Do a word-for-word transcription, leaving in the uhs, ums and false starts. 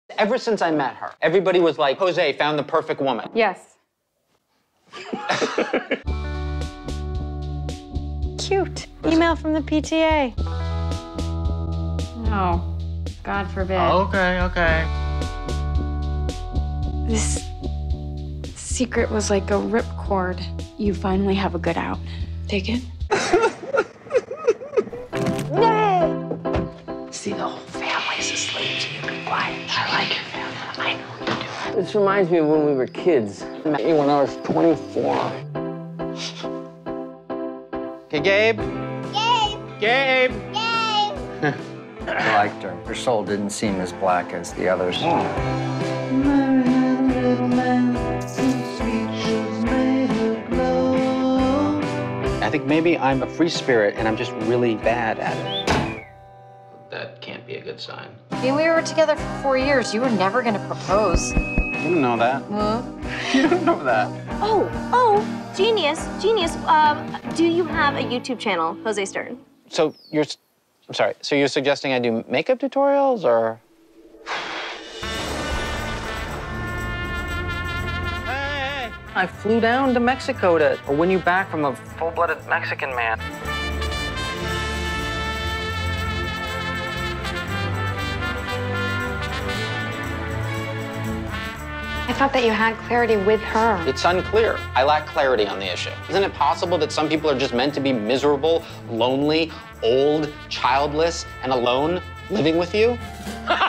Ever since I met her, everybody was like, Jose found the perfect woman. Yes. Cute. Email from the P T A. No. God forbid. Oh, okay, okay. This secret was like a ripcord. You finally have a good out. Take it? See, the whole family's asleep, so you be quiet. I like your family. I know what you're doing. This reminds me of when we were kids. I met you when I was twenty-four. Okay, Gabe? Gabe! Gabe! Gabe! I liked her. Her soul didn't seem as black as the others. I think maybe I'm a free spirit and I'm just really bad at it. That can't be a good sign. I mean, we were together for four years. You were never gonna propose. You don't know that. Huh? You don't know that. Oh, oh, genius, genius. Um, do you have a YouTube channel, Jose Stern? So you're, I'm sorry, so you're suggesting I do makeup tutorials or? Hey! I flew down to Mexico to win you back from a full-blooded Mexican man. I thought that you had clarity with her. It's unclear. I lack clarity on the issue. Isn't it possible that some people are just meant to be miserable, lonely, old, childless, and alone living with you?